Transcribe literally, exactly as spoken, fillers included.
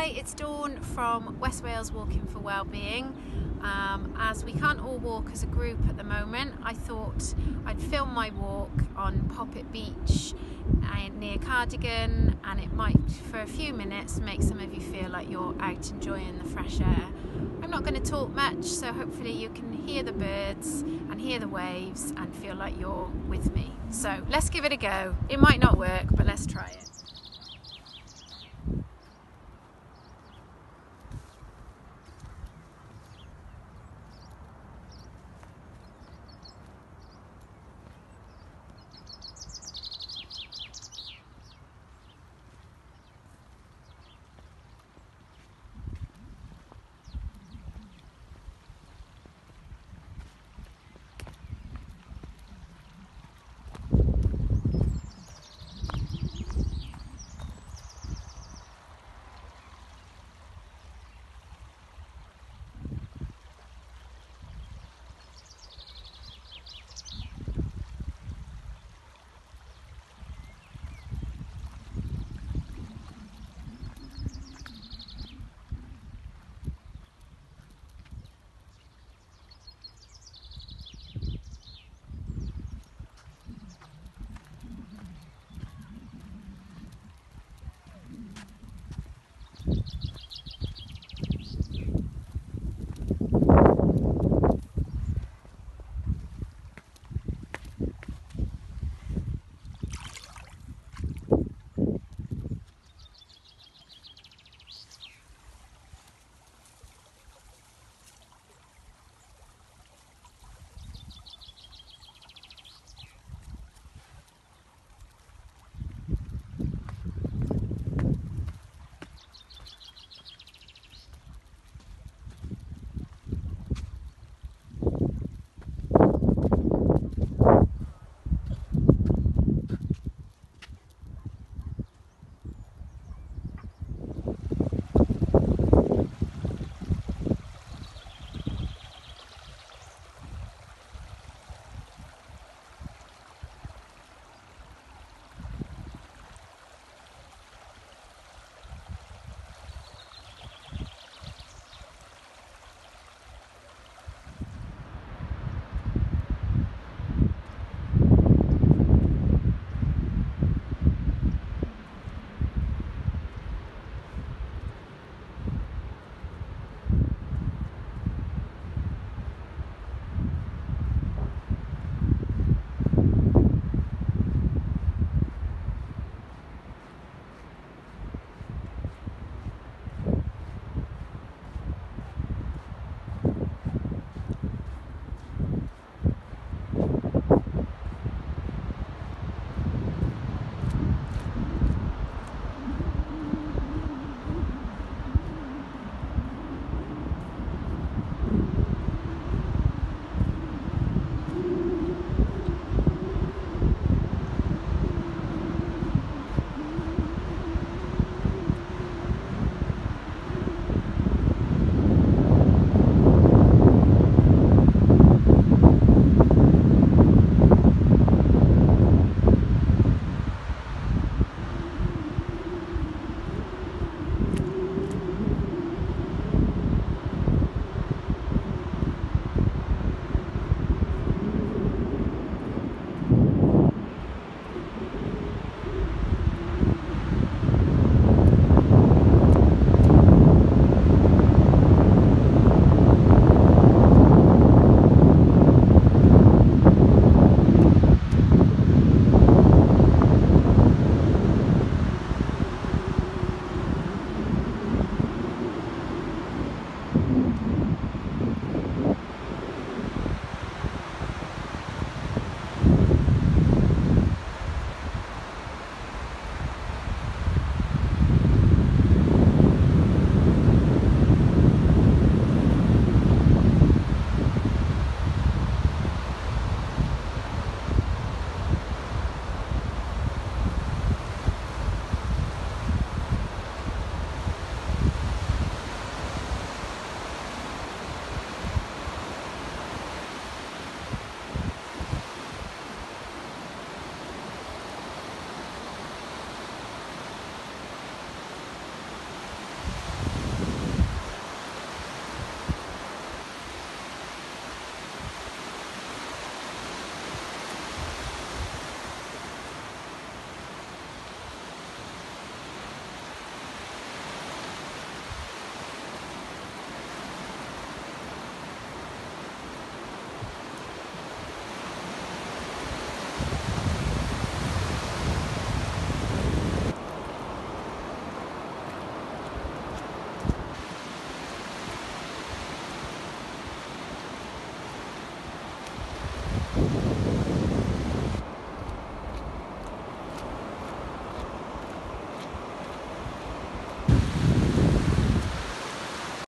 Hi, it's Dawn from West Wales Walking for Wellbeing. Um, as we can't all walk as a group at the moment, I thought I'd film my walk on Poppet Beach uh, near Cardigan, and it might, for a few minutes, make some of you feel like you're out enjoying the fresh air. I'm not going to talk much, so hopefully you can hear the birds and hear the waves and feel like you're with me. So let's give it a go. It might not work, but let's try it. Bye.